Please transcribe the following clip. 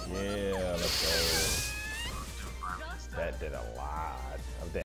Yeah, let's go. That did a lot of damage.